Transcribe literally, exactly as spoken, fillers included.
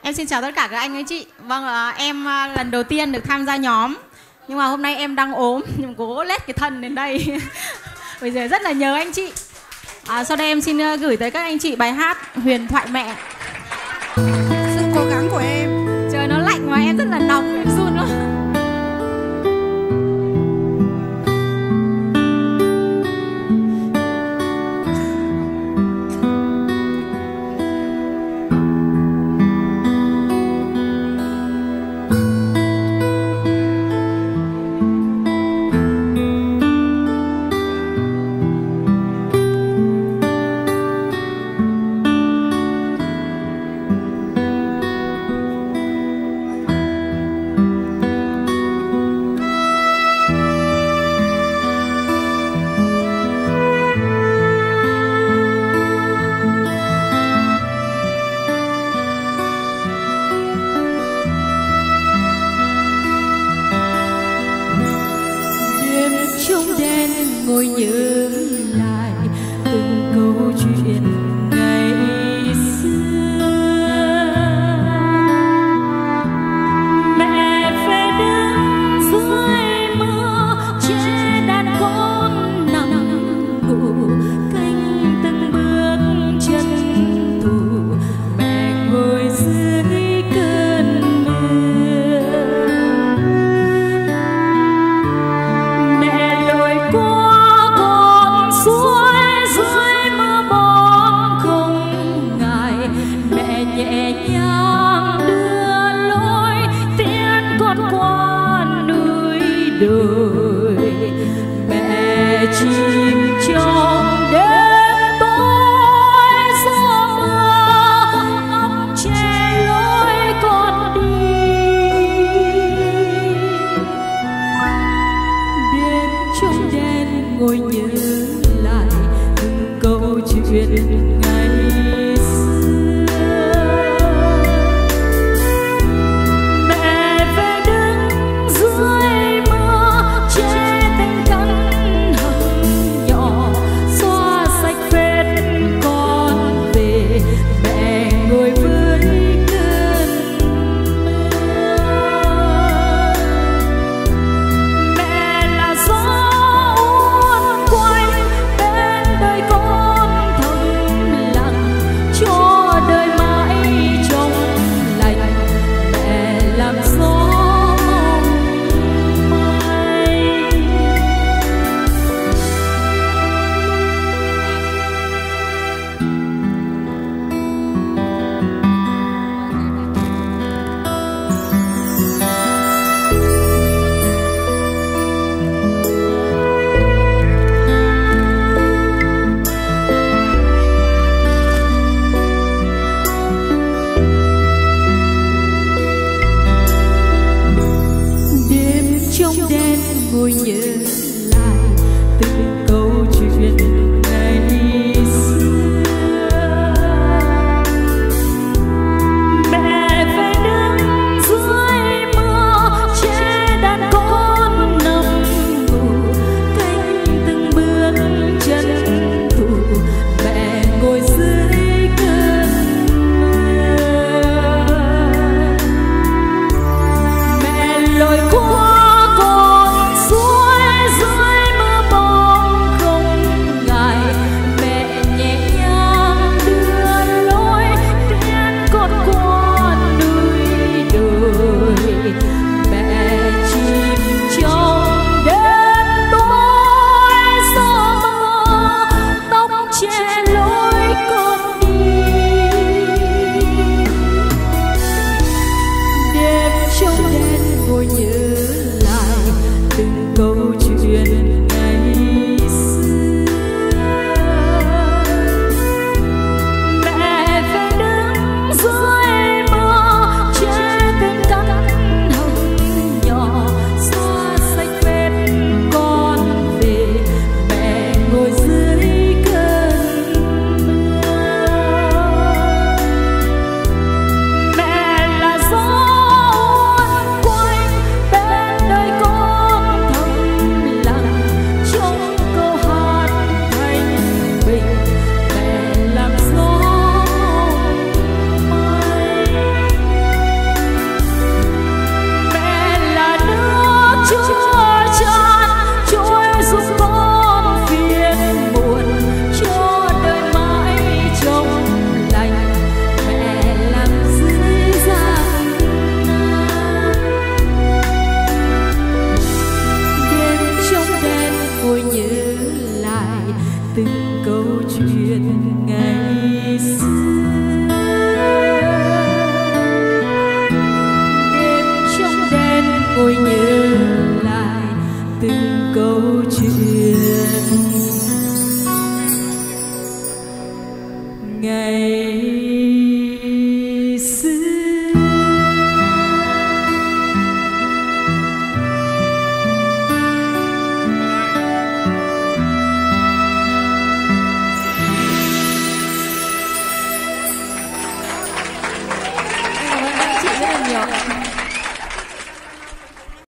Em xin chào tất cả các anh ấy chị. Vâng, à, em à, lần đầu tiên được tham gia nhóm. Nhưng mà hôm nay em đang ốm, nhưng cố lết cái thân đến đây. Bây giờ rất là nhớ anh chị. à, Sau đây em xin uh, gửi tới các anh chị bài hát Huyền Thoại Mẹ. Sự cố gắng của em. Trời nó lạnh mà em rất là nóng, em run luôn. Trong đêm ngồi nhớ lại từng câu chuyện ngày xưa, mẹ về đứng dưới mưa che đàn con nằm ngủ canh từng bước chân tù, mẹ ngồi dưới cơn mưa. Mẹ lội qua con suối dưới mưa bom không ngại, mẹ nhẹ nhàng đưa lối tiễn con qua núi đồi. Mẹ chìm trong đêm tối gió mưa ấm che lối con đi. Đêm trong đen ngồi nhớ lại từng câu chuyện